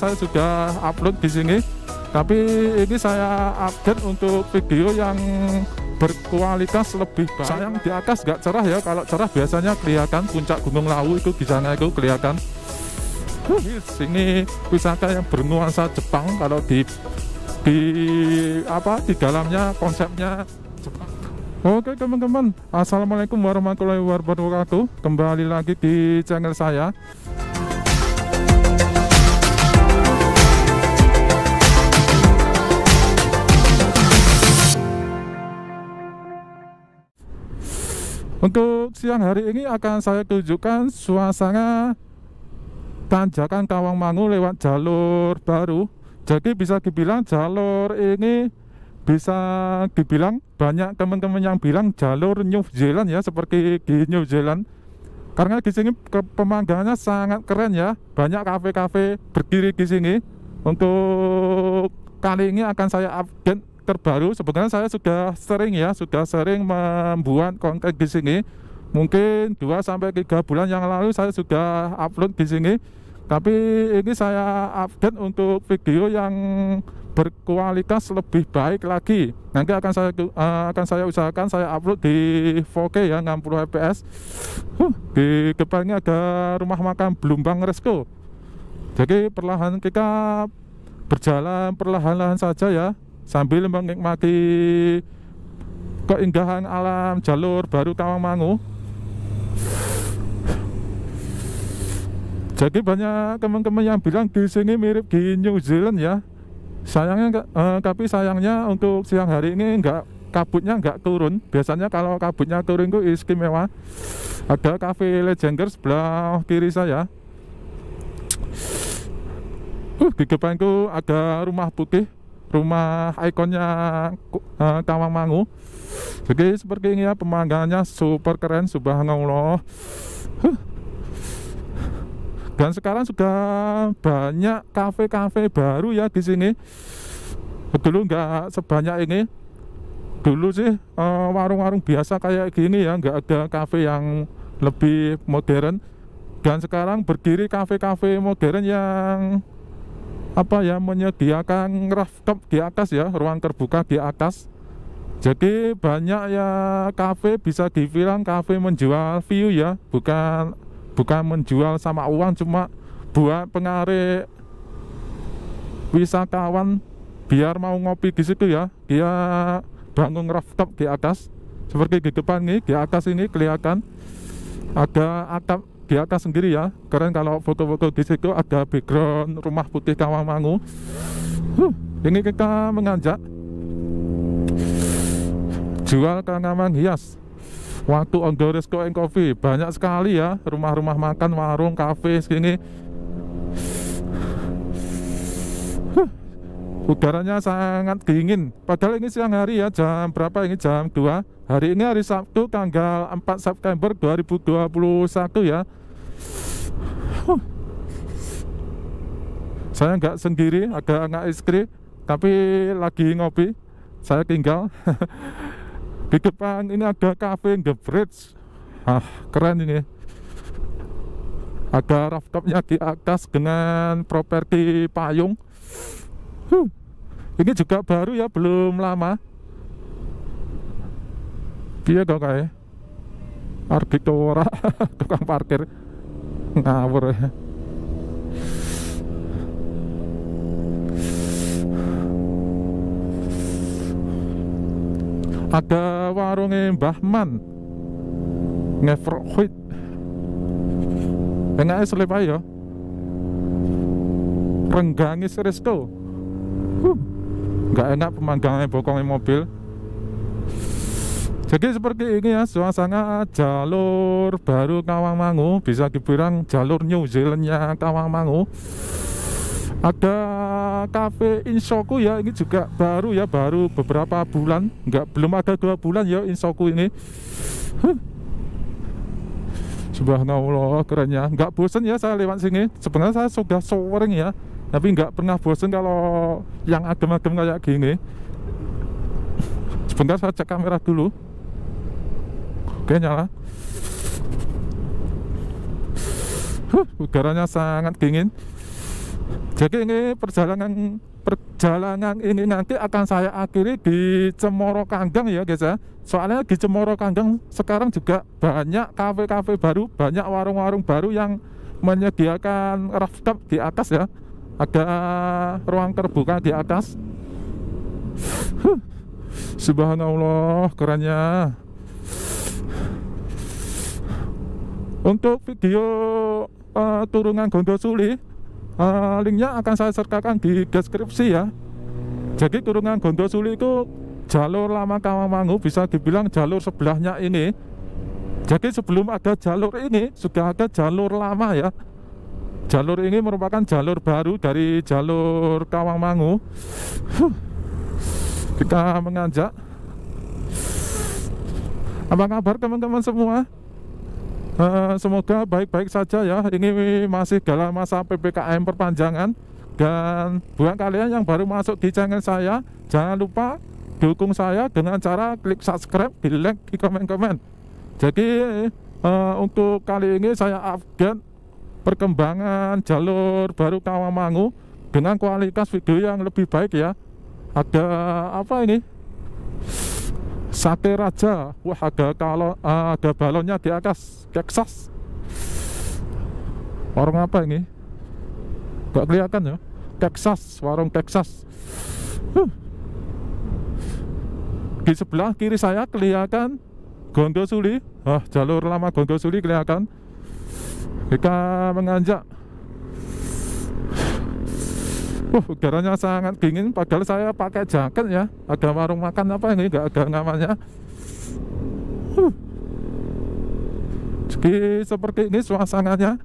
saya sudah upload di sini. Tapi ini saya update untuk video yang berkualitas lebih baik. Sayang di atas nggak cerah ya. Kalau cerah biasanya kelihatan puncak Gunung Lawu itu di sana itu kelihatan. Sini wisata yang bernuansa Jepang. Kalau di dalamnya konsepnya Jepang. Oke teman-teman, assalamualaikum warahmatullahi wabarakatuh. Kembali lagi di channel saya. Untuk siang hari ini akan saya tunjukkan suasana tanjakan Tawangmangu lewat jalur baru. Jadi bisa dibilang jalur ini bisa dibilang banyak teman-teman yang bilang jalur New Zealand ya, seperti di New Zealand. Karena di sini pemandangannya sangat keren ya, banyak kafe-kafe berdiri di sini. Untuk kali ini akan saya update terbaru. Sebenarnya saya sudah sering membuat konten di sini. Mungkin 2-3 bulan yang lalu saya sudah upload di sini. Tapi ini saya update untuk video yang berkualitas lebih baik lagi. Nanti akan saya usahakan saya upload di 4K ya, 60 fps. Di depannya ada rumah makan Blumbang Resto. Jadi perlahan kita berjalan perlahan-lahan saja ya, sambil menikmati keindahan alam jalur baru Tawangmangu. Jadi banyak teman-teman yang bilang di sini mirip di New Zealand ya. Tapi sayangnya untuk siang hari ini kabutnya nggak turun. Biasanya kalau kabutnya turun itu istimewa. Ada cafe Legenders sebelah kiri saya. Di depanku ada rumah putih, rumah ikonnya Tawangmangu. Jadi seperti ini ya, pemandangannya super keren, subhanallah. Dan sekarang sudah banyak kafe-kafe baru ya di sini. Dulu nggak sebanyak ini. Dulu sih warung-warung biasa kayak gini ya, nggak ada kafe yang lebih modern. Dan sekarang berdiri kafe-kafe modern yang menyediakan rooftop di atas ya, ruang terbuka di atas. Jadi banyak ya kafe, bisa dibilang kafe menjual view ya, bukan menjual sama uang, cuma buat pengarik wisatawan biar mau ngopi di situ ya. Dia bangun rooftop di atas, seperti di depan nih, di atas ini kelihatan ada atap di atas sendiri ya. Keren kalau foto-foto di situ, ada background rumah putih Tawangmangu. Ini kita menganjak jual tanaman hias. Waktu Ondo Resto and Coffee banyak sekali ya, rumah-rumah makan, warung, kafe sini. Udaranya sangat dingin. Padahal ini siang hari ya, jam berapa ini? Jam 2. Hari ini hari Sabtu tanggal 4 September 2021 ya. Saya nggak sendiri, ada anak istri, tapi lagi ngopi. Saya tinggal. Di depan ini ada cafe The Bridge. Keren ini. Ada rooftopnya di atas dengan properti payung. Ini juga baru ya, belum lama. Dia kok kayak Arbitora tukang parkir ngawur ya. Ada warungnya Mbah Man Ngeverhuit. Enaknya selip aja. Renggangis Resto. Nggak enak pemandangannya, bokongnya mobil. Jadi seperti ini ya suasana jalur baru Tawangmangu, bisa dibilang jalur New Zealandnya Tawangmangu. Ada cafe Insoku ya, ini juga baru ya, baru beberapa bulan, belum ada 2 bulan ya Insoku ini. Subhanallah, kerennya. Nggak bosen ya saya lewat sini. Sebenarnya saya sudah sering ya, tapi nggak pernah bosen kalau yang adem-adem kayak gini. Sebentar saya cek kamera dulu. Oke, nyala. Udaranya sangat dingin. Jadi ini perjalanan ini nanti akan saya akhiri di Cemoro Kanggang ya guys ya. Soalnya di Cemoro Kanggang sekarang juga banyak kafe-kafe baru, banyak warung-warung baru yang menyediakan rooftop di atas ya. Ada ruang terbuka di atas. Subhanallah, kerennya. Untuk video turunan Gondosuli, linknya akan saya sertakan di deskripsi ya. Jadi turunan Gondosuli itu jalur lama Tawangmangu, bisa dibilang jalur sebelahnya ini. Jadi sebelum ada jalur ini sudah ada jalur lama ya. Jalur ini merupakan jalur baru dari jalur Tawangmangu. Kita menanjak. Apa kabar teman-teman semua? Semoga baik-baik saja ya. Ini masih dalam masa PPKM perpanjangan. Dan buat kalian yang baru masuk di channel saya, jangan lupa dukung saya dengan cara klik subscribe, di like, di komen-komen. Jadi untuk kali ini saya update perkembangan jalur baru Tawangmangu dengan kualitas video yang lebih baik ya. Ada apa ini? Sate Raja. Wah, ada balonnya di atas. Texas. Warung apa ini? Gak kelihatan ya. Texas, warung Texas. Di sebelah kiri saya kelihatan Gondosuli. Jalur lama Gondosuli kelihatan. Kita menganjak. Udaranya sangat dingin, padahal saya pakai jaket ya. Ada warung makan apa ini, nggak ada namanya. Jadi seperti ini suasananya.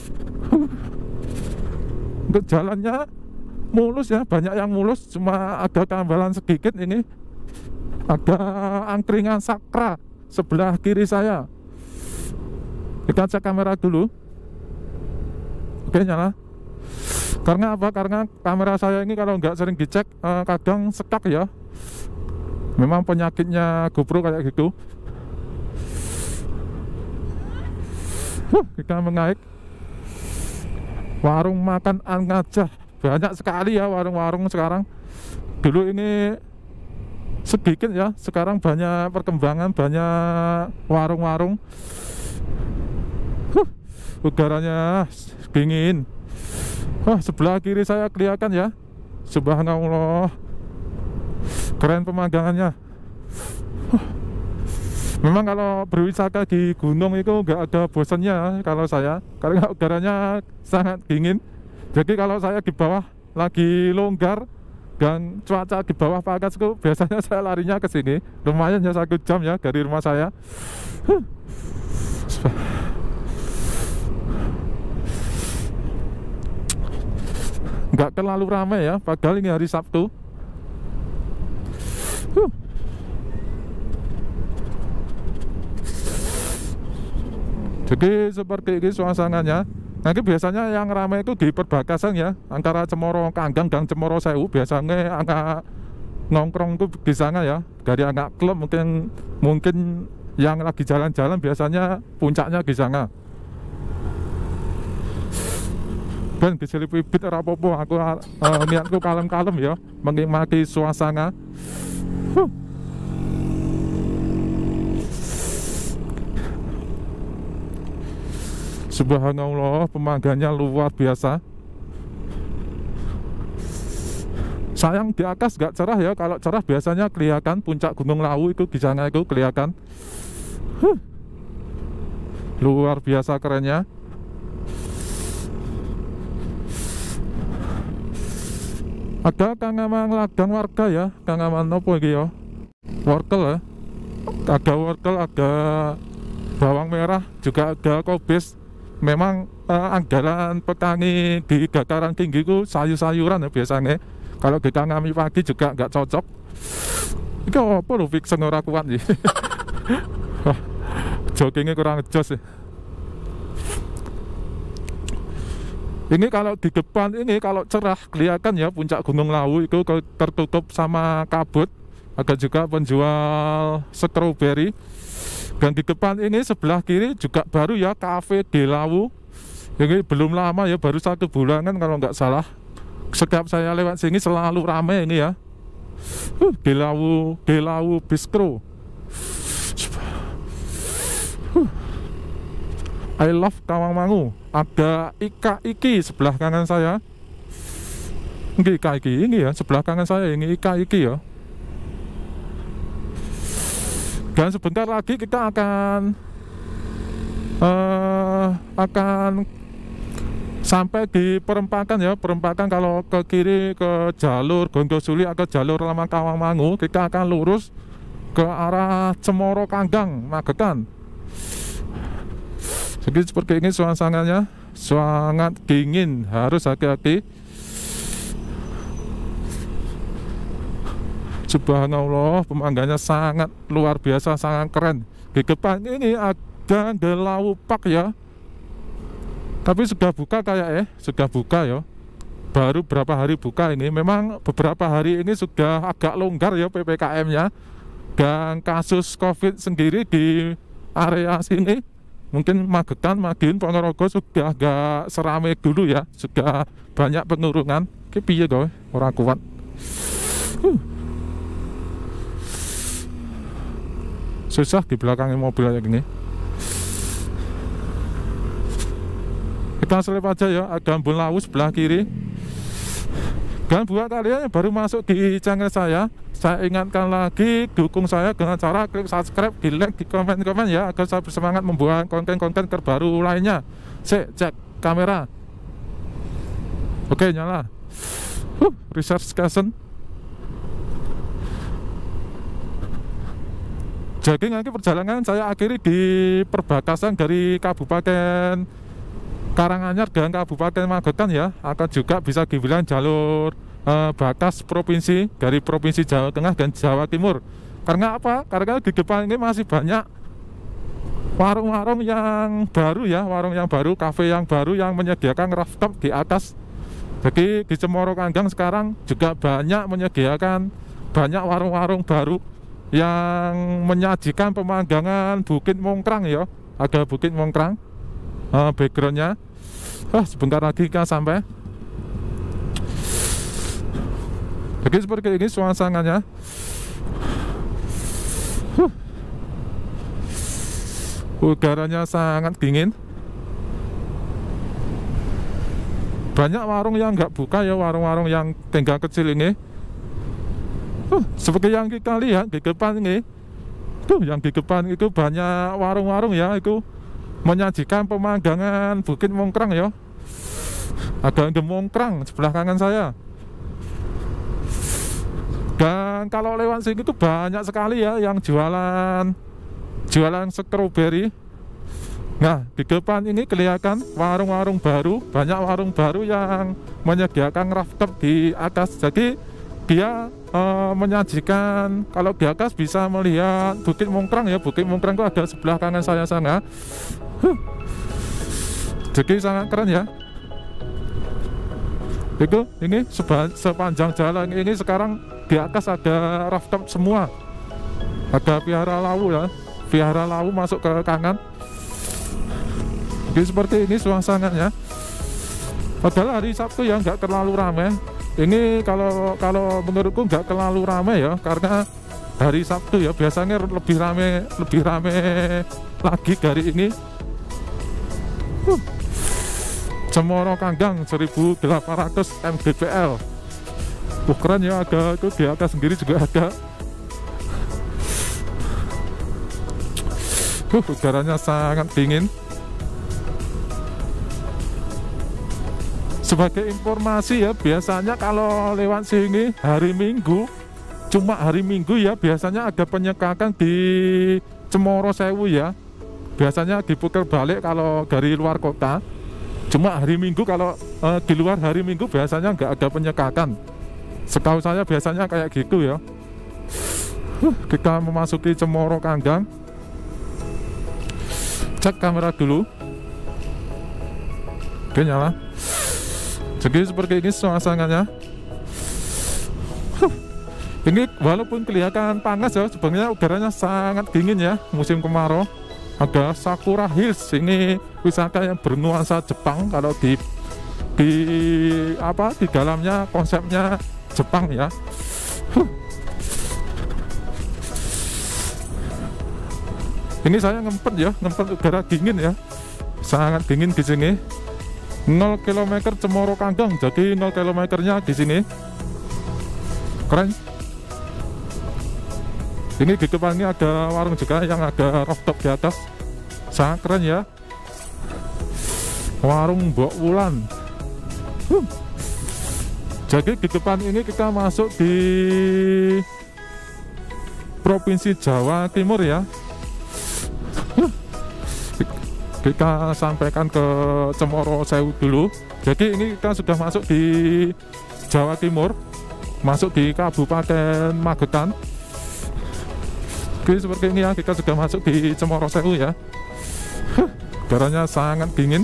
Untuk jalannya mulus ya, banyak yang mulus, cuma ada tambalan sedikit ini. Ada angkringan sakra sebelah kiri saya. Kita cek kamera dulu. Oke, nyala. Karena apa? Karena kamera saya ini kalau nggak sering dicek kadang stuck ya. Memang penyakitnya GoPro kayak gitu. Kita menaik. Warung makan Angajah, banyak sekali ya warung-warung sekarang. Dulu ini sedikit ya, sekarang banyak perkembangan, banyak warung-warung. Udaranya dingin. Sebelah kiri saya kelihatan ya. Subhanallah, keren pemandangannya. Memang kalau berwisata di gunung itu nggak ada bosannya kalau saya, karena udaranya sangat dingin. Jadi kalau saya di bawah lagi longgar dan cuaca di bawah panas itu, biasanya saya larinya ke sini. Lumayan ya, 1 jam ya dari rumah saya. Nggak terlalu ramai ya, padahal ini hari Sabtu. Jadi seperti ini suasananya. Nanti biasanya yang ramai itu di perbatasan ya, antara Cemoro Kanggang dan Cemoro Sewu. Biasanya angka nongkrong itu di sana ya. Dari anak klub mungkin yang lagi jalan-jalan biasanya puncaknya di sana. Dan diselipi bit rapopo, aku niatku kalem-kalem ya, menikmati suasana. Subhanallah, pemandangannya luar biasa. Sayang di atas gak cerah ya. Kalau cerah biasanya kelihatan puncak Gunung Lawu itu di sana itu kelihatan. Luar biasa kerennya. Ada kangaman ladang warga ya, kangaman apa iki ya? Wortel ya. Ada wortel, ada bawang merah, juga ada kobis. Memang andalan petani di dataran tinggi itu sayur-sayuran ya biasanya. Kalau ditanami pagi juga nggak cocok. Itu apa lho, fiction ora kuat sih. Joggingnya kurang jos ya. Ini kalau di depan ini kalau cerah kelihatan ya puncak Gunung Lawu itu tertutup sama kabut. Ada juga penjual stroberi. Dan di depan ini sebelah kiri juga baru ya, Cafe de Lawu. Ini belum lama ya, baru 1 bulanan kalau nggak salah. Setiap saya lewat sini selalu ramai ini ya. Gelawu Bistro. I love Tawangmangu. Ada Ika Iki sebelah kanan saya. Ini Ika Iki ini ya, sebelah kanan saya ini Ika Iki ya. Dan sebentar lagi kita akan sampai di perempatan ya. Perempatan kalau ke kiri ke jalur Gondosuli atau jalur Lama Tawangmangu, kita akan lurus ke arah Cemoro Kanggang Magetan. Jadi seperti ini suasananya, sangat dingin, harus hati-hati. Subhanallah, pemandangannya sangat luar biasa, sangat keren. Di depan ini ada Gelawu Park ya. Tapi sudah buka kayak sudah buka ya. Baru berapa hari buka ini. Memang beberapa hari ini sudah agak longgar ya PPKM-nya. Dan kasus COVID sendiri di area sini, mungkin Magetan, Madiun, Ponorogo sudah agak seramai dulu ya. Sudah banyak penurunan. Ki piye kowe, ora kuat. Susah di belakangnya mobil kayak gini. Kita selip aja ya, ada Embun Lawu sebelah kiri. Dan buat kalian yang baru masuk di channel saya ingatkan lagi, dukung saya dengan cara klik subscribe, di like, di komen-komen ya, agar saya bersemangat membuat konten-konten terbaru lainnya. Cek kamera. Oke, nyala. Research station. Jadi nanti perjalanan saya akhiri di perbatasan dari Kabupaten Karanganyar dan Kabupaten Magetan ya. Akan juga bisa dibilang jalur batas provinsi dari Provinsi Jawa Tengah dan Jawa Timur. Karena apa? Karena di depan ini masih banyak warung-warung yang baru ya, warung yang baru, kafe yang baru yang menyediakan rooftop di atas. Jadi di Cemoro Kanggang sekarang juga banyak menyediakan banyak warung-warung baru yang menyajikan pemandangan Bukit Mongkrang ya. Ada Bukit Mongkrang backgroundnya. Sebentar lagi kita sampai. Jadi seperti ini suasananya. Udaranya sangat dingin. Banyak warung yang nggak buka ya, warung-warung yang tenggang kecil ini. Seperti yang kita lihat di depan ini, yang di depan itu banyak warung-warung ya, itu menyajikan pemandangan Bukit Mongkrang ya. Ada Mongkrang sebelah kanan saya. Dan kalau lewat sini itu banyak sekali ya yang jualan stroberi. Nah, di depan ini kelihatan warung-warung baru, banyak warung baru yang menyediakan rooftop di atas. Jadi dia menyajikan, kalau di atas bisa melihat Bukit Mongkrang ya. Bukit Mongkrang itu ada sebelah kanan saya sana. Jadi sangat keren ya. Itu ini sepanjang jalan ini sekarang di atas ada rooftop semua. Ada Vihara Lawu ya. Vihara Lawu masuk ke kanan. Jadi seperti ini suasananya. Padahal hari Sabtu ya nggak terlalu ramai. Ini kalau menurutku nggak terlalu ramai ya, karena hari Sabtu ya biasanya lebih ramai lagi dari ini. Cemoro Kanggang 1800 mdpl. Keren ya, ada itu di atas sendiri juga ada. Udaranya sangat dingin. Sebagai informasi ya, biasanya kalau lewat sini hari Minggu, cuma hari Minggu ya, biasanya ada penyekatan di Cemoro Sewu ya. Biasanya diputar balik kalau dari luar kota. Cuma hari Minggu, kalau di luar hari Minggu biasanya nggak ada penyekatan. Setahu saya biasanya kayak gitu ya. Kita memasuki Cemoro Kanggang. Cek kamera dulu. Oke, nyala. Jadi seperti ini suasananya. Ini walaupun kelihatan panas ya, sebenarnya udaranya sangat dingin ya, musim kemarau. Ada Sakura Hills, ini wisata yang bernuansa Jepang kalau di di apa di dalamnya konsepnya Jepang ya. Ini saya ngempet ya, ngempet udara dingin ya, sangat dingin di sini. 0 km Cemoro Kanggang, jadi 0 km-nya di sini. Keren. Ini di depan ini ada warung juga yang ada rooftop di atas, sangat keren ya. Warung Mbok Wulan. Jadi di depan ini kita masuk di Provinsi Jawa Timur ya. Kita sampaikan ke Cemoro Sewu dulu. Jadi ini kita sudah masuk di Jawa Timur, masuk di Kabupaten Magetan. Oke, seperti ini ya, kita sudah masuk di Cemoro Sewu ya. Udaranya sangat dingin.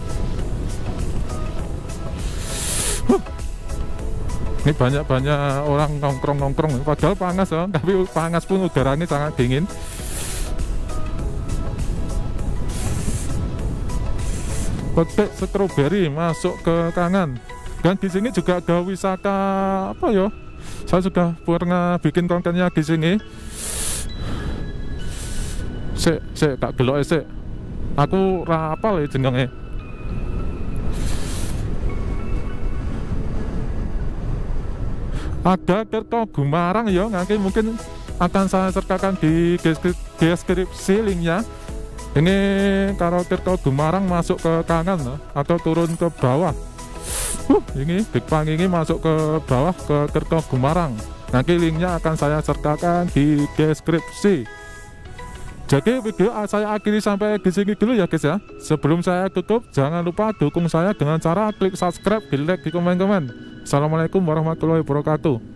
Ini banyak orang nongkrong, padahal panas ya, tapi panas pun udara ini sangat dingin. Petik stroberi masuk ke kanan. Dan di sini juga ada wisata apa ya? Saya sudah pernah bikin kontennya di sini. Sik tak delok sik. Aku ra apal ya jenenge. Ada Tirta Gumarang ya, nanti mungkin akan saya sertakan di deskripsi linknya. Ini kalau Tirta Gumarang masuk ke kanan atau turun ke bawah. Ini Bigpang ini masuk ke bawah ke Tirta Gumarang. Nanti linknya akan saya sertakan di deskripsi. Jadi video saya akhiri sampai di sini dulu ya guys ya. Sebelum saya tutup, jangan lupa dukung saya dengan cara klik subscribe, di like, di komen-komen. Assalamualaikum warahmatullahi wabarakatuh.